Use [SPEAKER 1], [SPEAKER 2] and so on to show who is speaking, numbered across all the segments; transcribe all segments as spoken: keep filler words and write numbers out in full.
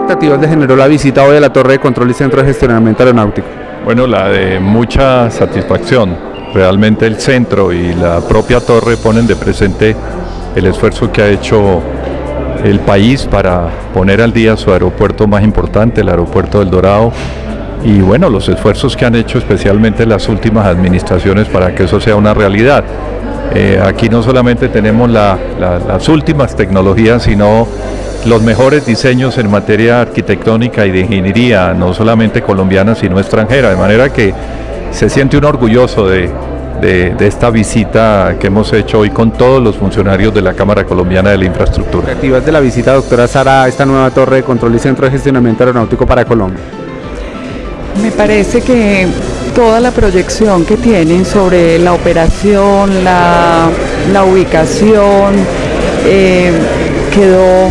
[SPEAKER 1] expectativas le generó la visita hoy a la Torre de Control y Centro de Gestionamiento Aeronáutico?
[SPEAKER 2] Bueno, la de mucha satisfacción. Realmente el centro y la propia torre ponen de presente el esfuerzo que ha hecho el país para poner al día su aeropuerto más importante, el aeropuerto del Dorado, y bueno, los esfuerzos que han hecho especialmente las últimas administraciones para que eso sea una realidad. Eh, aquí no solamente tenemos la, la, las últimas tecnologías, sino los mejores diseños en materia arquitectónica y de ingeniería, no solamente colombiana sino extranjera, de manera que se siente uno orgulloso de, de, de esta visita que hemos hecho hoy con todos los funcionarios de la Cámara Colombiana de la Infraestructura.
[SPEAKER 1] ¿Expectativas de la visita, doctora Sara, a esta nueva Torre de Control y Centro de Gestionamiento Aeronáutico para Colombia?
[SPEAKER 3] Me parece que toda la proyección que tienen sobre la operación, la, la ubicación, eh, quedó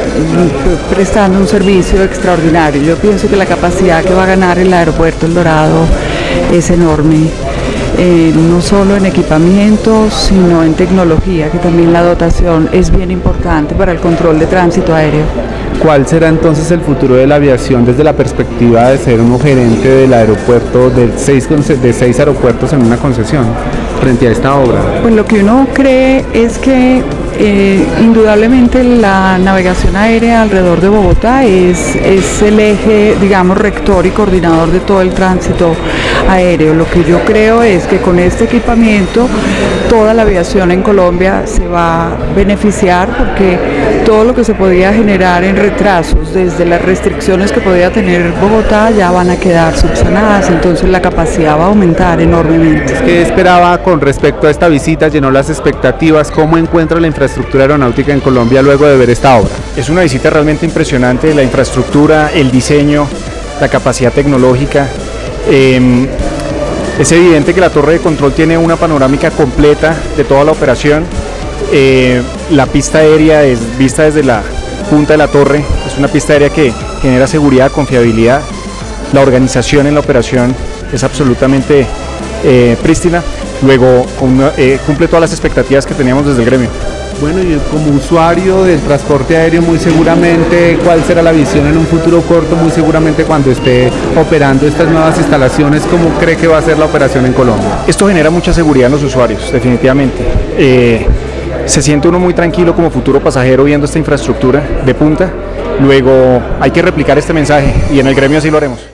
[SPEAKER 3] prestando un servicio extraordinario. Yo pienso que la capacidad que va a ganar el aeropuerto El Dorado es enorme, eh, no solo en equipamiento, sino en tecnología, que también la dotación es bien importante para el control de tránsito aéreo.
[SPEAKER 1] ¿Cuál será entonces el futuro de la aviación desde la perspectiva de ser un gerente del aeropuerto, de seis, de seis aeropuertos en una concesión, frente a esta obra?
[SPEAKER 3] Pues lo que uno cree es que eh, indudablemente la navegación aérea alrededor de Bogotá es, es el eje, digamos, rector y coordinador de todo el tránsito aéreo. Lo que yo creo es que con este equipamiento toda la aviación en Colombia se va a beneficiar, porque todo lo que se podía generar en retrasos desde las restricciones que podía tener Bogotá ya van a quedar subsanadas, entonces la capacidad va a aumentar enormemente.
[SPEAKER 1] ¿Qué esperaba con respecto a esta visita? ¿Llenó las expectativas? ¿Cómo encuentra la infraestructura aeronáutica en Colombia luego de ver esta obra?
[SPEAKER 4] Es una visita realmente impresionante, la infraestructura, el diseño, la capacidad tecnológica. Eh, es evidente que la torre de control tiene una panorámica completa de toda la operación. Eh, la pista aérea es vista desde la punta de la torre, es una pista aérea que genera seguridad, confiabilidad. La organización en la operación es absolutamente eh, prístina. Luego con, eh, cumple todas las expectativas que teníamos desde el gremio.
[SPEAKER 1] Bueno, y como usuario del transporte aéreo, muy seguramente, ¿cuál será la visión en un futuro corto? Muy seguramente cuando esté operando estas nuevas instalaciones, ¿cómo cree que va a ser la operación en Colombia?
[SPEAKER 4] Esto genera mucha seguridad en los usuarios, definitivamente. Eh, se siente uno muy tranquilo como futuro pasajero viendo esta infraestructura de punta. Luego hay que replicar este mensaje y en el gremio así lo haremos.